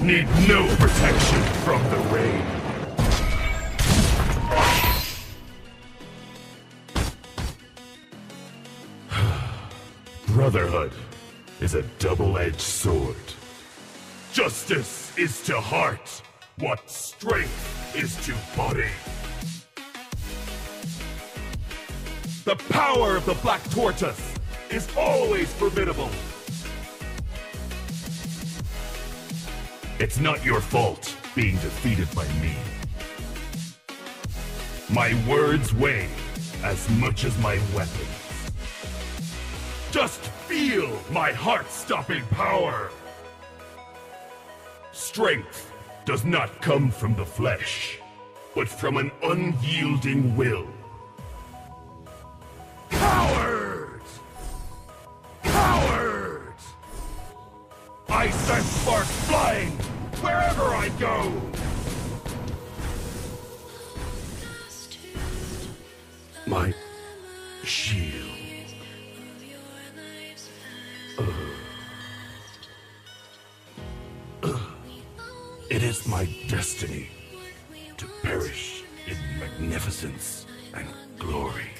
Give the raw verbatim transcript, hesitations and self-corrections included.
need no protection from the rain. Brotherhood is a double-edged sword. Justice is to heart what strength is to body. The power of the Black Tortoise is always formidable. It's not your fault being defeated by me. My words weigh as much as my weapons. Just feel my heart-stopping power. Strength does not come from the flesh, but from an unyielding will. Coward! Coward! I send sparks flying wherever I go! My shield. Uh. Uh. It is my destiny to perish in magnificence and glory.